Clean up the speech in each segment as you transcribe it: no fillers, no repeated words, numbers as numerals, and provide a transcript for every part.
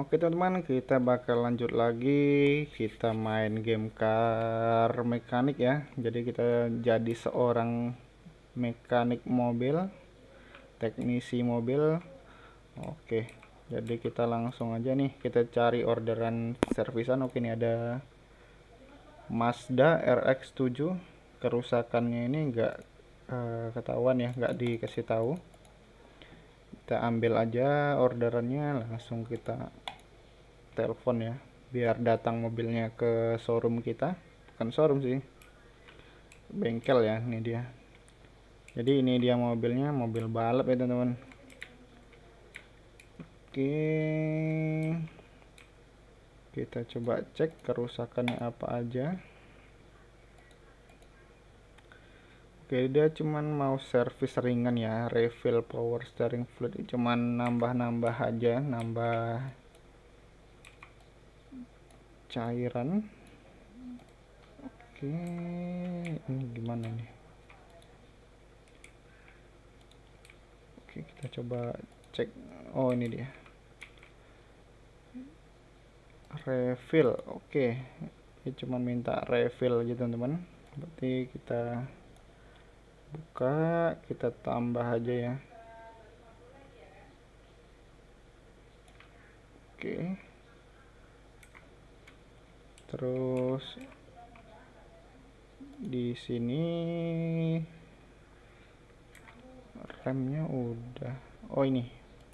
Oke teman-teman, kita bakal lanjut lagi. Kita main game car mekanik ya. Jadi kita jadi seorang mekanik mobil, teknisi mobil. Oke, jadi kita langsung aja nih, kita cari orderan servisan. Oke, ini ada Mazda RX-7. Kerusakannya ini enggak ketahuan ya, enggak dikasih tahu. Kita ambil aja orderannya, langsung kita telepon ya, biar datang mobilnya ke showroom kita. Bukan showroom sih, bengkel ya. Ini dia, jadi ini dia mobilnya, mobil balap ya teman-teman. Oke, kita coba cek kerusakannya apa aja. Oke, dia cuman mau servis ringan ya, refill power steering fluid, cuman nambah-nambah aja, nambah cairan. Oke, ini gimana nih? Oke, kita coba cek. Oh, ini dia, refill. Oke, ini cuma minta refill aja teman-teman. Berarti kita buka, kita tambah aja ya. Oke, terus di sini remnya udah. Oh, ini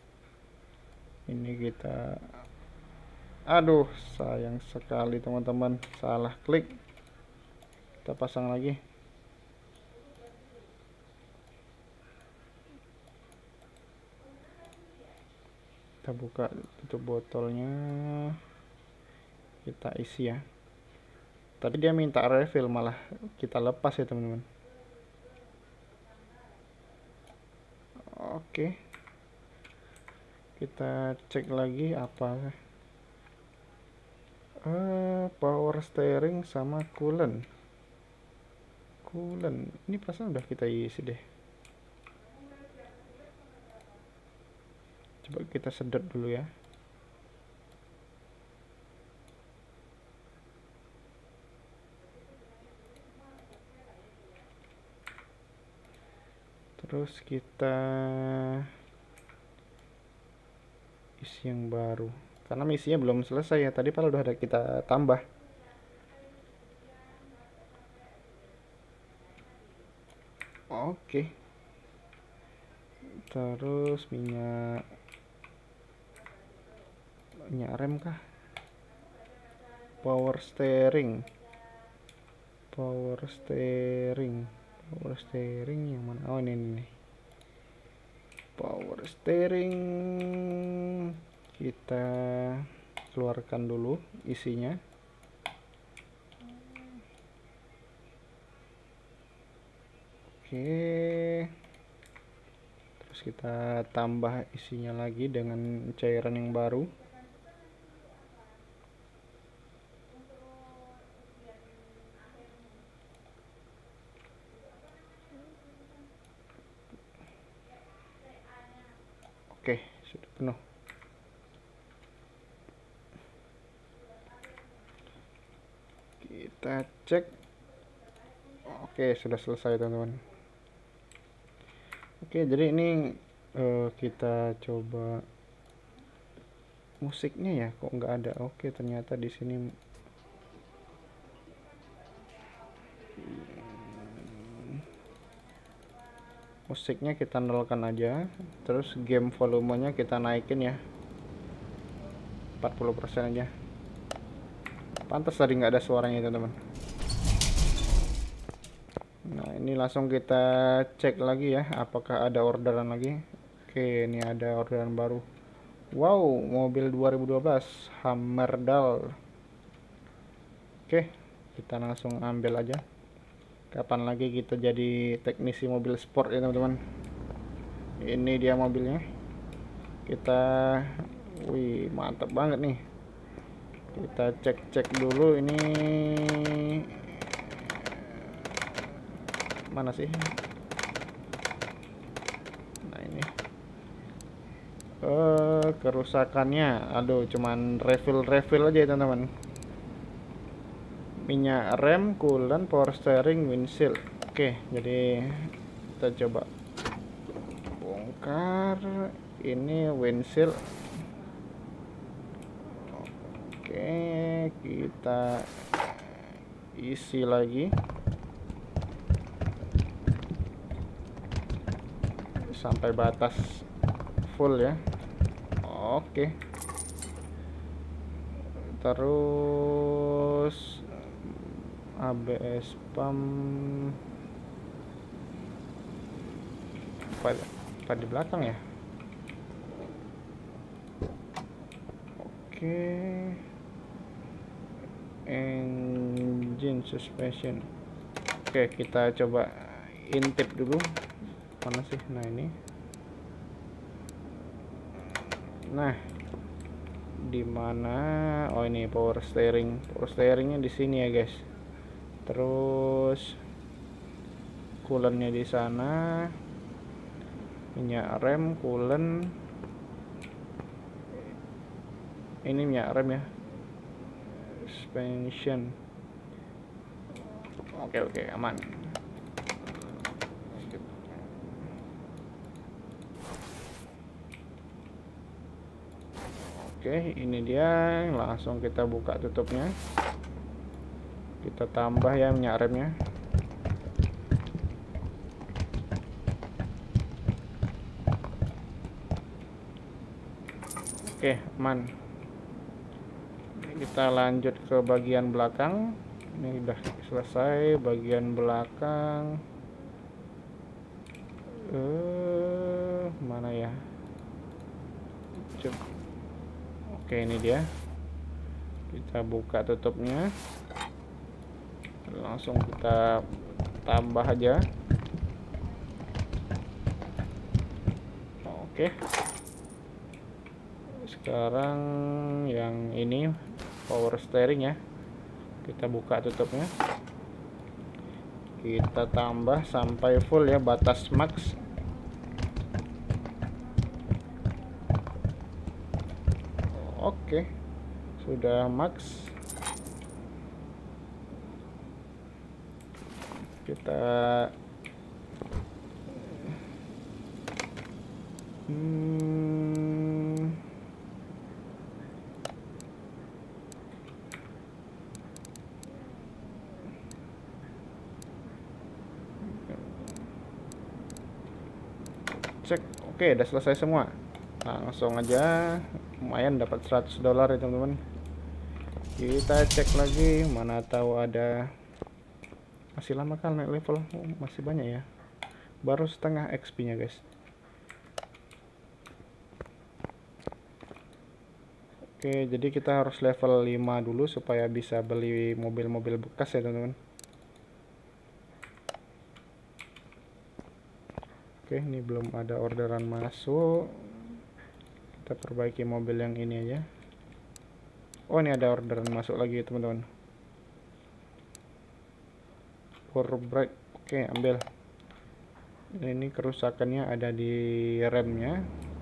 kita, aduh sayang sekali teman-teman, salah klik. Kita pasang lagi. Kita buka tutup botolnya, kita isi ya. Tadi dia minta refill, malah kita lepas ya teman-teman. Oke, kita cek lagi apa, power steering sama coolant. Ini pasang udah kita isi deh. Coba kita sedot dulu ya. Terus kita isi yang baru, karena misinya belum selesai ya. Tadi padahal udah ada kita tambah. Oke, terus minyak rem kah, power steering yang mana? Oh, ini nih, power steering. Kita keluarkan dulu isinya. Oke, terus kita tambah isinya lagi dengan cairan yang baru. Oke, sudah penuh. Kita cek. Oke, sudah selesai teman-teman. Oke, jadi ini kita coba musiknya ya, kok nggak ada. Oke, ternyata di sini musiknya kita nolkan aja. Terus game volumenya kita naikin ya, 40% aja. Pantas tadi nggak ada suaranya teman-teman. Nah, ini langsung kita cek lagi ya, apakah ada orderan lagi. Oke, ini ada orderan baru. Wow, mobil 2012 Hammerdal. Oke, kita langsung ambil aja. Kapan lagi kita jadi teknisi mobil sport ya teman-teman. Ini dia mobilnya. Kita, wih mantap banget nih. Kita cek dulu ini mana sih. Nah, ini kerusakannya. Aduh, cuman refill aja ya teman-teman. Minyak rem, coolant, power steering, windshield. Oke, jadi kita coba bongkar ini windshield. Oke, kita isi lagi sampai batas full ya. Oke, terus ABS pump apa di belakang ya. Oke, engine suspension. Oke, kita coba intip dulu. Mana sih? Nah, ini. Nah, di mana? Oh, ini power steering. Power steeringnya di sini ya, guys. Terus coolant-nya di sana. Minyak rem, coolant. Ini minyak rem ya. Suspension. Oke, aman. Oke, ini dia. Langsung kita buka tutupnya. Kita tambah ya minyak remnya. Oke, aman. Kita lanjut ke bagian belakang. Ini udah selesai bagian belakang. Mana ya? Oke, ini dia. Kita buka tutupnya. Langsung kita tambah aja. Oke. Sekarang yang ini power steering ya. Kita buka tutupnya. Kita tambah sampai full ya, batas max. Oke, sudah max. Kita cek. Oke, udah selesai semua. Langsung aja, lumayan dapat $100 ya teman-teman. Kita cek lagi, mana tahu ada. Masih lama kan naik level. Masih banyak ya, baru setengah XP nya guys. Oke, jadi kita harus level 5 dulu supaya bisa beli mobil-mobil bekas ya teman-teman. Oke, ini belum ada orderan masuk. Kita perbaiki mobil yang ini aja. Oh, ini ada orderan masuk lagi teman-teman. Power brake. Oke, ambil. Ini kerusakannya ada di remnya.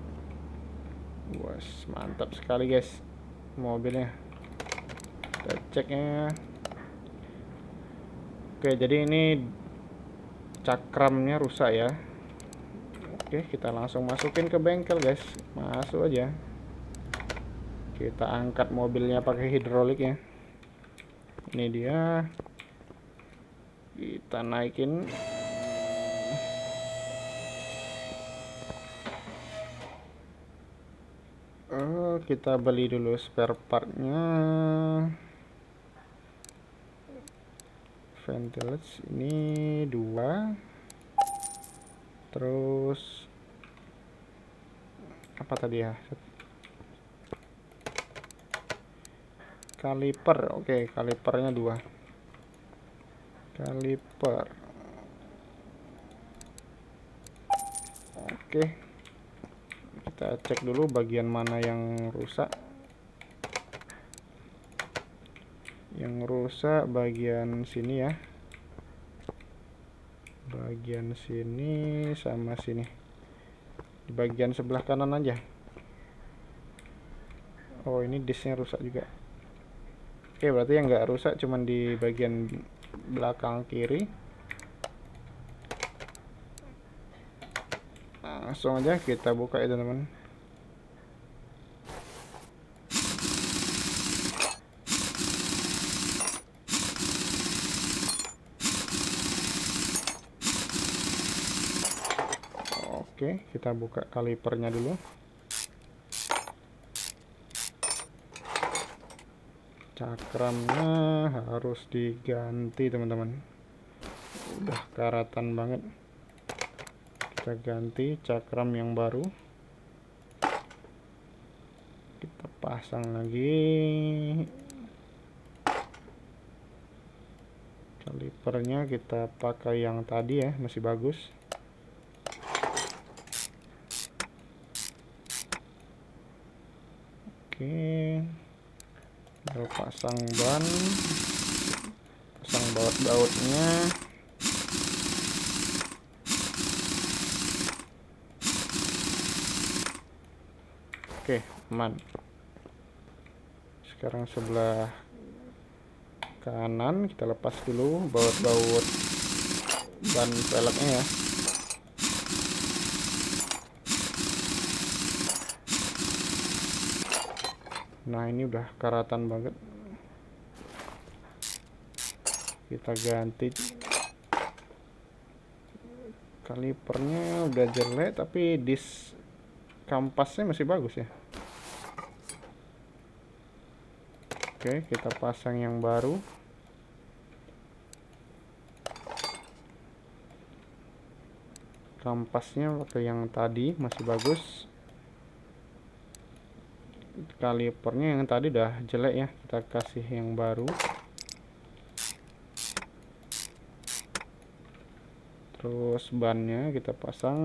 Was, mantap sekali guys mobilnya. Kita ceknya. Oke, jadi ini cakramnya rusak ya. Oke, kita langsung masukin ke bengkel guys. Masuk aja. Kita angkat mobilnya pakai hidrolik ya. Ini dia. Kita naikin. Kita beli dulu spare partnya. Ventilage ini 2. Terus apa tadi ya? Kaliper. Oke, kalipernya 2. Kaliper. Oke. Kita cek dulu bagian mana yang rusak. Yang rusak bagian sini ya. Bagian sini sama sini. Di bagian sebelah kanan aja. Oh, ini disknya rusak juga. Oke, berarti yang nggak rusak cuman di bagian belakang kiri. Langsung aja kita buka ya teman-teman. Oke, kita buka kalipernya dulu. Cakramnya harus diganti teman-teman, udah karatan banget. Kita ganti cakram yang baru, kita pasang lagi. Kalipernya kita pakai yang tadi ya, masih bagus. Oke, tinggal pasang ban, pasang baut-bautnya. Oke, aman. Sekarang sebelah kanan kita lepas dulu baut-baut ban velgnya ya. Nah, ini udah karatan banget. Kita ganti. Kalipernya udah jelek tapi disk kampasnya masih bagus ya. Oke, kita pasang yang baru. Kampasnya pakai yang tadi masih bagus. Kalipernya yang tadi udah jelek ya, kita kasih yang baru. Terus bannya kita pasang.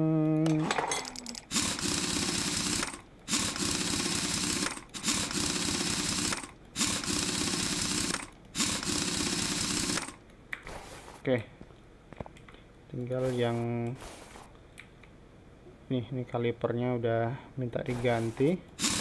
Oke, tinggal yang ini kalipernya udah minta diganti.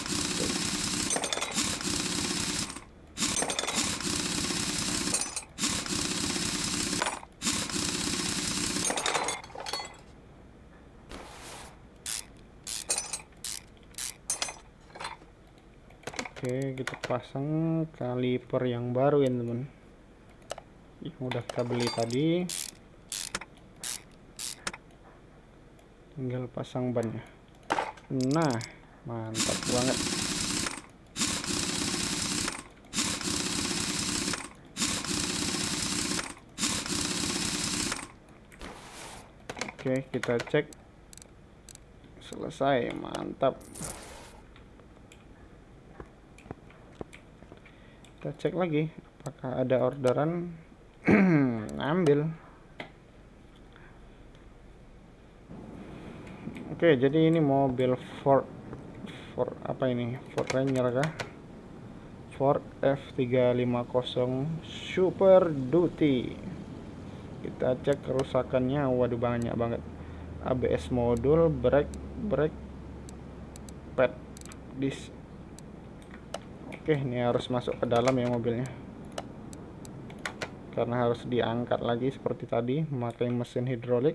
Oke, kita pasang kaliper yang baru ya teman-teman, yang udah kita beli tadi. Tinggal pasang bannya. Nah, mantap banget. Oke, kita cek. Selesai, mantap. Kita cek lagi apakah ada orderan. Ambil. Oke, jadi ini mobil Ford apa ini? Ford Ranger kah? Ford F350 Super Duty. Kita cek kerusakannya. Waduh, banyak banget. ABS modul, brake pad, disk. Oke, ini harus masuk ke dalam ya mobilnya, karena harus diangkat lagi seperti tadi memakai mesin hidrolik.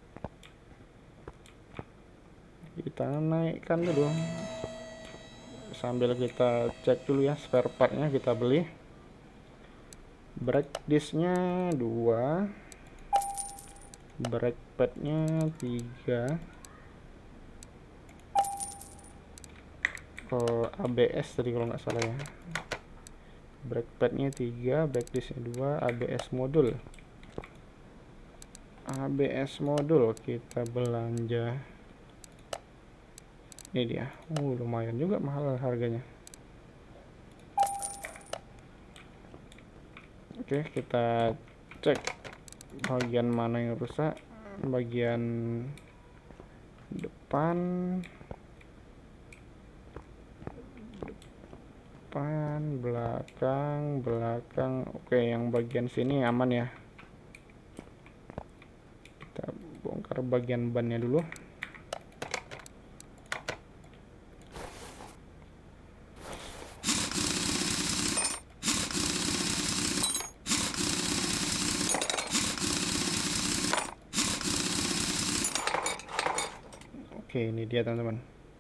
Kita naikkan dulu sambil kita cek dulu ya spare partnya kita beli. Brake disknya 2, brake padnya 3, ABS tadi kalau nggak salah ya. Brake padnya 3, brake disknya 2, ABS modul. ABS modul kita belanja. Ini dia. Lumayan juga mahal harganya. Oke, kita cek bagian mana yang rusak. Bagian depan, belakang. Oke, yang bagian sini aman ya. Kita bongkar bagian bannya dulu. Oke, ini dia teman-teman.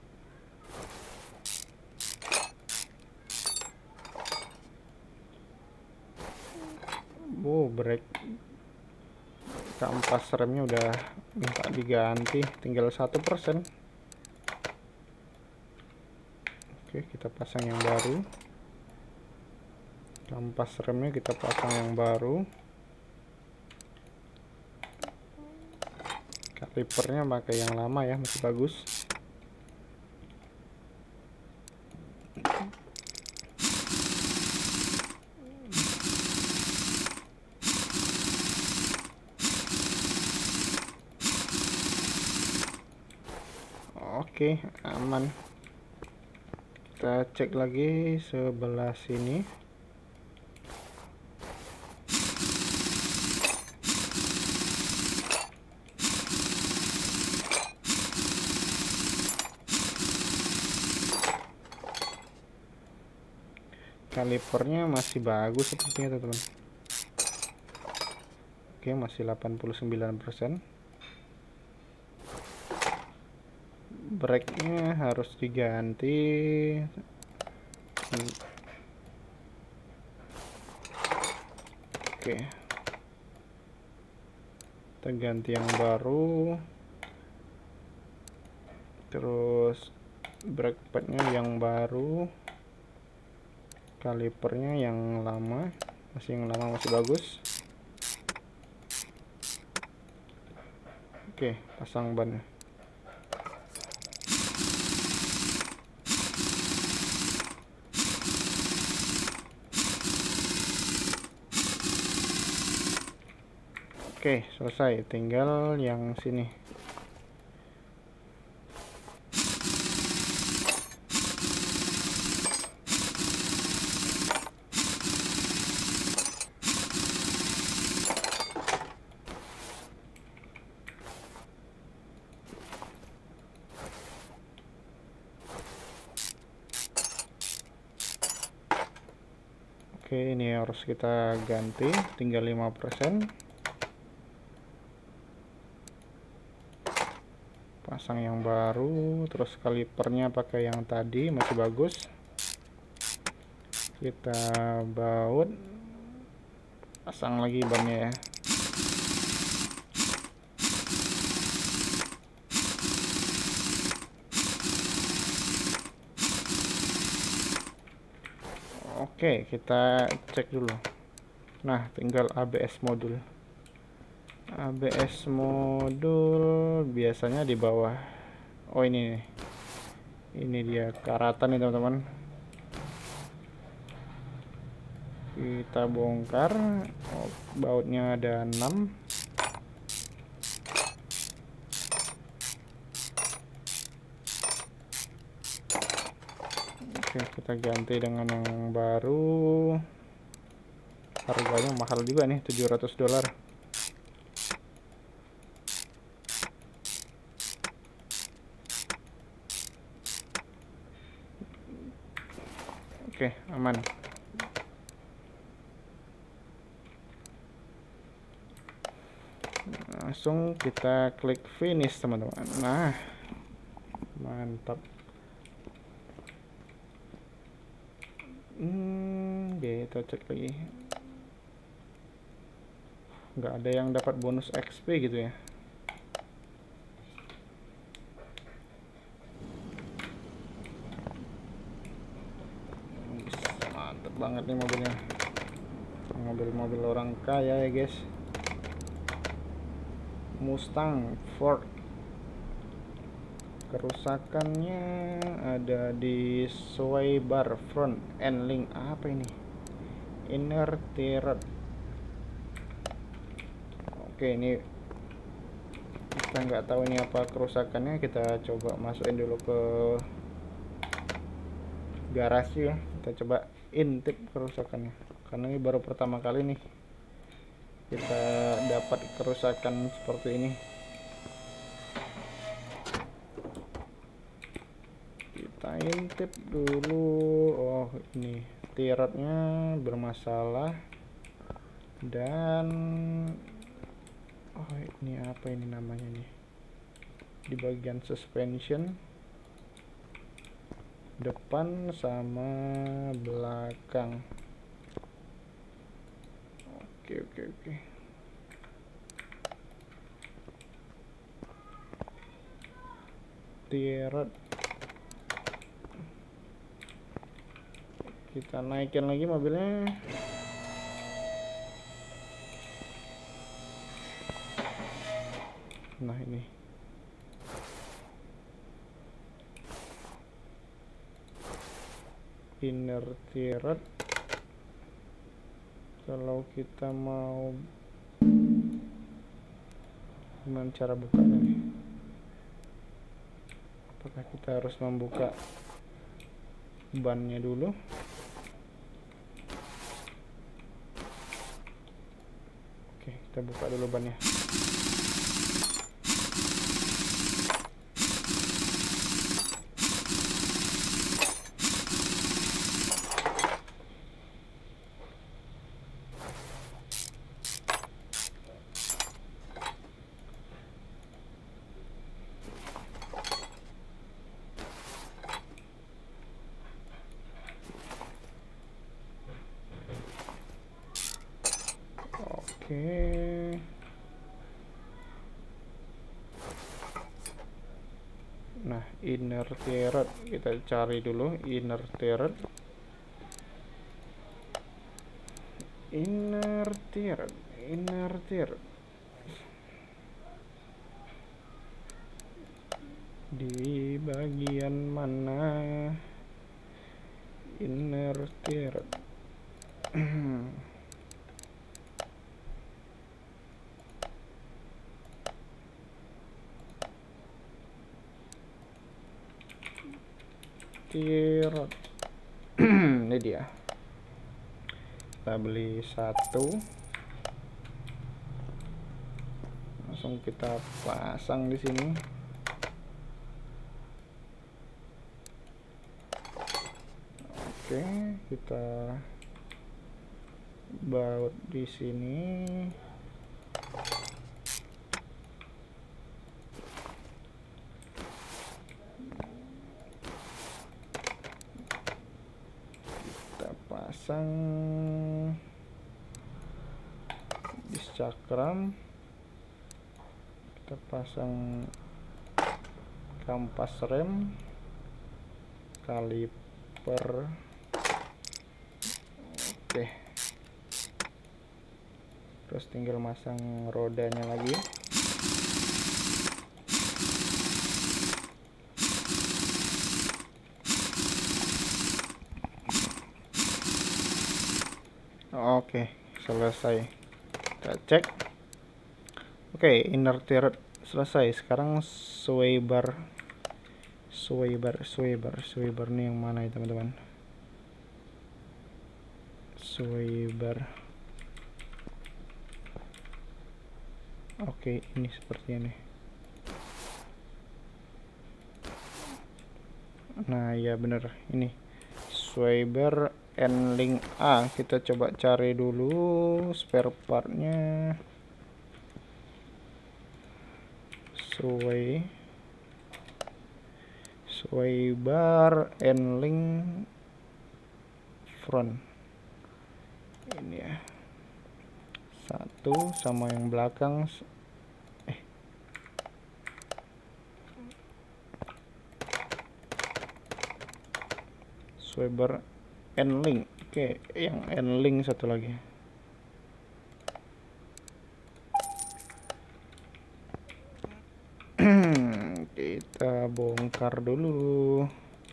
Brake kampas remnya udah minta diganti, tinggal 1%. Oke, kita pasang yang baru. Kampas remnya kita pasang yang baru. Kalipernya pakai yang lama ya, masih bagus. Oke, aman. Kita cek lagi sebelah sini. Kalipernya masih bagus sepertinya teman-teman. Oke, masih 89%. Brake-nya harus diganti. Oke, kita ganti yang baru. Terus brake pad-nya yang baru. Kalipernya yang lama masih bagus. Oke, pasang ban. Oke, selesai. Tinggal yang sini. Oke, ini harus kita ganti, tinggal 5%. Pasang yang baru, terus kalipernya pakai yang tadi, masih bagus. Kita baut, pasang lagi bannya ya. Oke, kita cek dulu. Nah, tinggal ABS modul. ABS modul biasanya di bawah. Oh, ini nih. Ini dia karatan nih teman-teman. Kita bongkar. Oh, bautnya ada 6. Oke, kita ganti dengan yang baru. Harganya mahal juga nih, $700. Oke, aman. Langsung kita klik finish teman-teman. Nah, mantap. Kita cek lagi. Nggak ada yang dapat bonus XP gitu ya. Mantap banget nih mobilnya. Mobil-mobil orang kaya ya guys. Mustang Ford. Kerusakannya ada di sway bar front end link. Apa ini? Inner turret. Oke, ini kita nggak tahu ini apa kerusakannya. Kita coba masukin dulu ke garasi ya. Kita coba intip kerusakannya, karena ini baru pertama kali nih kita dapat kerusakan seperti ini. Kita intip dulu. Oh, ini turretnya bermasalah. Dan oh, ini apa ini namanya nih? di bagian suspension depan sama belakang. Oke. Tiret, kita naikin lagi mobilnya. Nah ini inner tiret. Kalau kita mau, gimana cara bukanya nih? Apakah kita harus membuka bannya dulu? Oke, kita buka dulu bannya. Oke. Nah, inner turret kita cari dulu, inner turret. Di bagian mana inner turret? Turret. Ini dia. Kita beli satu, langsung kita pasang di sini. Oke, kita baut di sini. Kita pasang bis cakram. Kita pasang kampas rem, kaliper. Oke, terus tinggal masang rodanya lagi. Oke, selesai. Kita cek. Oke, inner turret selesai. Sekarang sway bar nih yang mana ya teman-teman? Sway bar. Oke, ini seperti ini. Nah ya bener, ini sway bar N-Link A. Kita coba cari dulu spare partnya. Sway bar N-Link front ini ya, satu sama yang belakang. Sway bar N-Link. Oke, yang N-Link satu lagi. Kita bongkar dulu.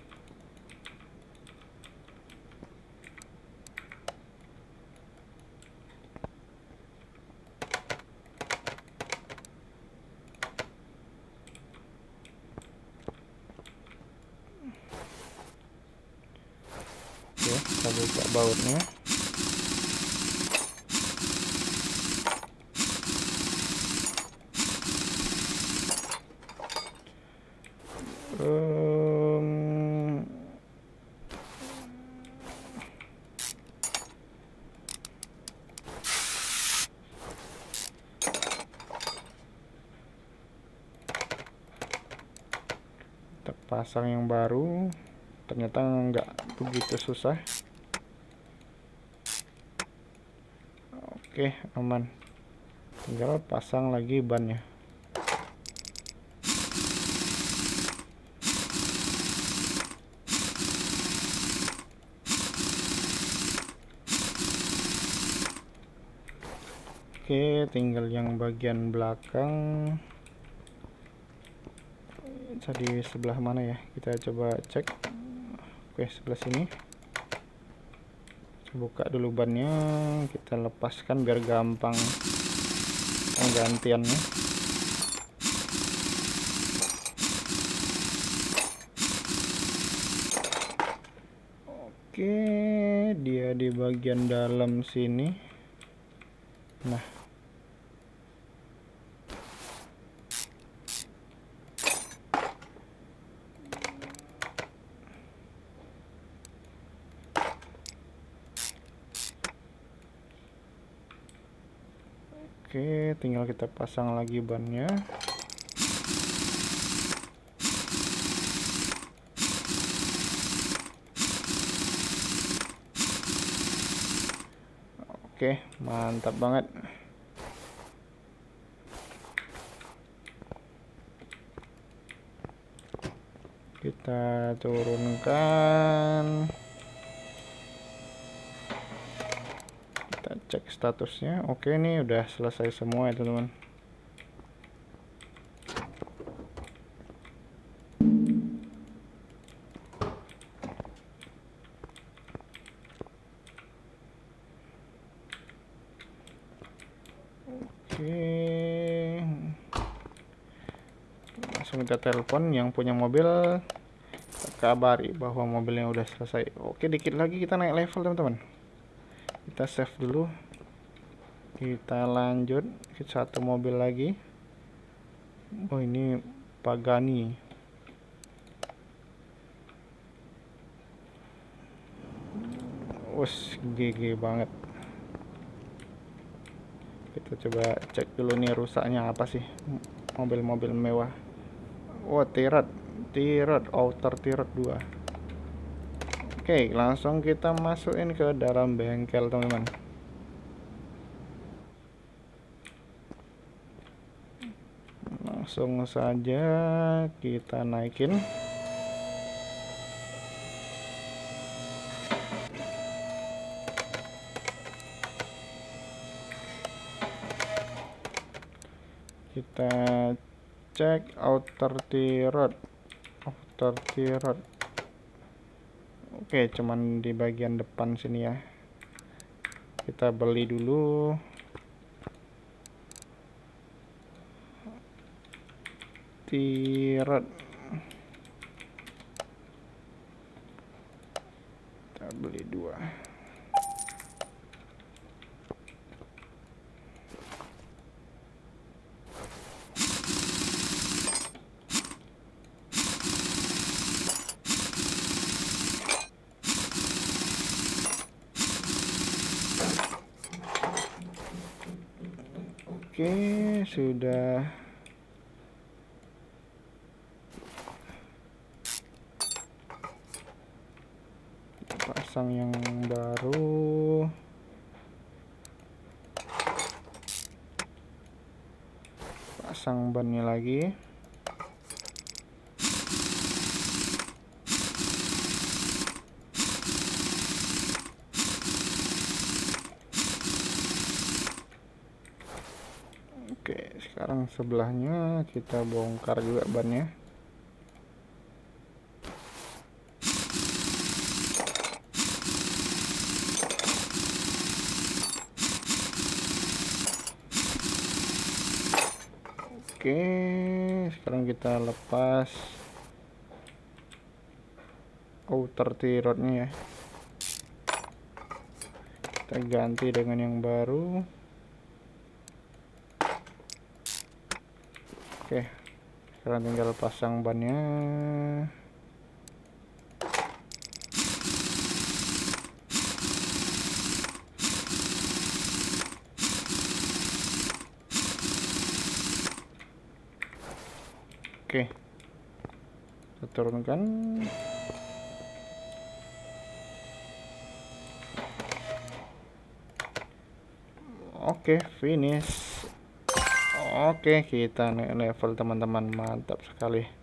Oke, kita buka bautnya. pasang yang baru. Ternyata nggak begitu susah. Oke, aman. Tinggal pasang lagi bannya. Oke, tinggal yang bagian belakang. Di sebelah mana ya? Kita coba cek. Oke, sebelah sini. Buka dulu bannya, kita lepaskan biar gampang penggantiannya. Oke, dia di bagian dalam sini. Nah, oke, tinggal kita pasang lagi bannya. Oke, mantap banget. Kita turunkan. Kita cek statusnya. Oke, ini udah selesai semua ya teman-teman. Oke, langsung kita telepon yang punya mobil, kabari bahwa mobilnya udah selesai. Oke, dikit lagi kita naik level teman-teman. Kita save dulu, kita lanjut ke satu mobil lagi. Oh, ini Pagani. Wes, GG banget. Kita coba cek dulu nih rusaknya apa sih mobil-mobil mewah. Oh, Tirad outer Tirad 2. Oke, langsung kita masukin ke dalam bengkel teman-teman. Langsung saja kita naikin. Kita cek outer Tirad. Oke, cuman di bagian depan sini ya. Kita beli dulu. Tirad. Kita beli 2. Oke, sudah. Kita pasang yang baru. Pasang bannya lagi. Oke, sekarang sebelahnya kita bongkar juga bannya. Oke, sekarang kita lepas outer Tiradnya ya. Kita ganti dengan yang baru. Oke, sekarang tinggal pasang bannya. Oke, Kita turunkan. Oke, finish. Oke, kita naik level teman-teman, mantap sekali.